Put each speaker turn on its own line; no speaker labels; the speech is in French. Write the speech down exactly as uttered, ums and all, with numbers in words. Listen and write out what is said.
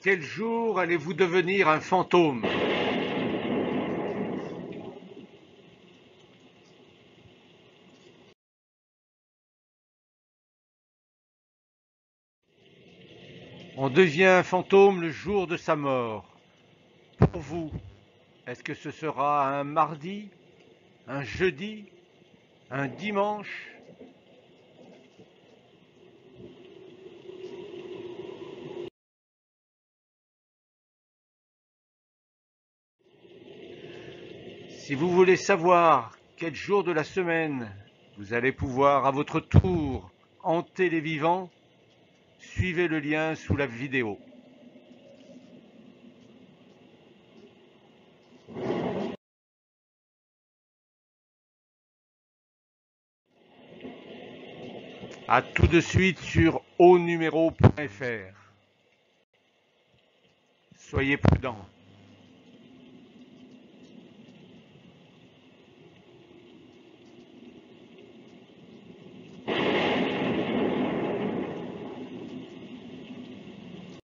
Quel jour allez-vous devenir un fantôme? On devient un fantôme le jour de sa mort. Pour vous, est-ce que ce sera un mardi, un jeudi, un dimanche? Si vous voulez savoir quel jour de la semaine vous allez pouvoir à votre tour hanter les vivants, suivez le lien sous la vidéo. A tout de suite sur au numéro point F R. Soyez prudents.